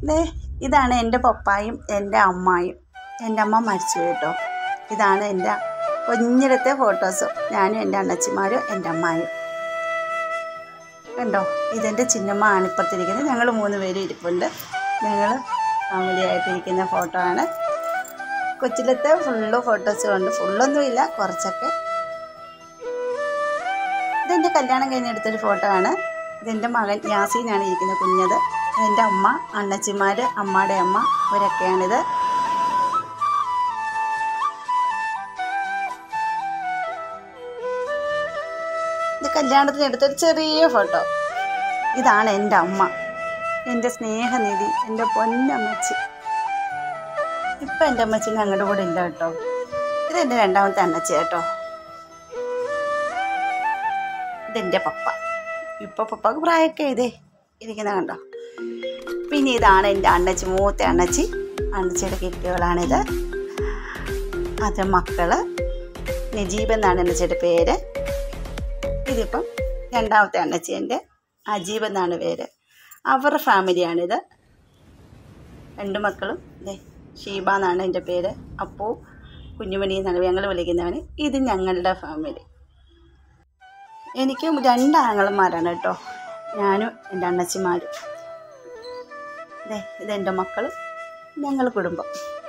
ദേ ഇതാണ് എൻ്റെ പപ്പായും എൻ്റെ അമ്മായും. എൻ്റെ അമ്മ മരിച്ചു കേട്ടോ. ഇതാണ് എൻ്റെ കുഞ്ഞിലത്തെ ഫോട്ടോസ്. ഞാനും എൻ്റെ അണ്ണച്ചിമാരും എൻ്റെ അമ്മായും കണ്ടോ. ഇതെൻ്റെ ചിന്നമ്മ ആണിപ്പുറത്തിരിക്കുന്നത്. ഞങ്ങൾ 3 പേരും ഇരിപ്പുണ്ട്. ഞങ്ങൾ ഫാമിലി ആയിട്ടിരിക്കുന്ന ഫോട്ടോ ആണ്. കൊച്ചിലത്തെ ഫുള്ള് ഫോട്ടോസ് കൊണ്ട്, ഫുള്ളൊന്നുമില്ല, കുറച്ചൊക്കെ. ഇതെൻ്റെ കല്യാണം കഴിഞ്ഞെടുത്തൊരു ഫോട്ടോ ആണ്. ഇതെൻ്റെ മകൻ യാസീനാണ് ഇരിക്കുന്നത്, കുഞ്ഞത്. എൻ്റെ അമ്മ, അണ്ണച്ചിമാർ, അമ്മയുടെ അമ്മ, ഇവരൊക്കെയാണിത്. ഇത് കല്യാണത്തിന് എടുത്തൊരു ചെറിയ ഫോട്ടോ. ഇതാണ് എൻ്റെ അമ്മ, എൻ്റെ സ്നേഹനിധി, എൻ്റെ പൊന്നമ്മച്ചി. ഇപ്പം എൻ്റെ അമ്മച്ചി ഞങ്ങളുടെ കൂടെ ഇല്ല കേട്ടോ. ഇതെൻ്റെ രണ്ടാമത്തെ അണ്ണച്ചി കേട്ടോ. ഇതെൻ്റെ പപ്പ. ഇപ്പോൾ പപ്പക്ക് പ്രായമൊക്കെ ഇതേ ഇരിക്കുന്ന കണ്ടോ. പിന്നെ ഇതാണ് എൻ്റെ അണ്ണച്ചി, മൂത്ത അണ്ണച്ചി. അണ്ണച്ചിയുടെ കുട്ടികളാണിത്. അത് മക്കൾ. നജീബ് എന്നാണ് അണ്ണച്ചിയുടെ പേര്. ഇതിപ്പം രണ്ടാമത്തെ അണ്ണച്ചി, എൻ്റെ അജീബ് എന്നാണ് പേര്. അവരുടെ ഫാമിലിയാണിത്. 2 മക്കളും. ഷീബ എന്നാണ് എൻ്റെ പേര്. അപ്പു, കുഞ്ഞുമണി എന്നാണ് ഞങ്ങൾ വിളിക്കുന്നവന്. ഇത് ഞങ്ങളുടെ ഫാമിലി. എനിക്ക് 2 ആങ്ങളമാരാണ് കേട്ടോ, ഞാനും എൻ്റെ അണ്ണച്ചിമാരും. ഇതെൻ്റെ മക്കൾ, ഞങ്ങൾ കുടുംബം.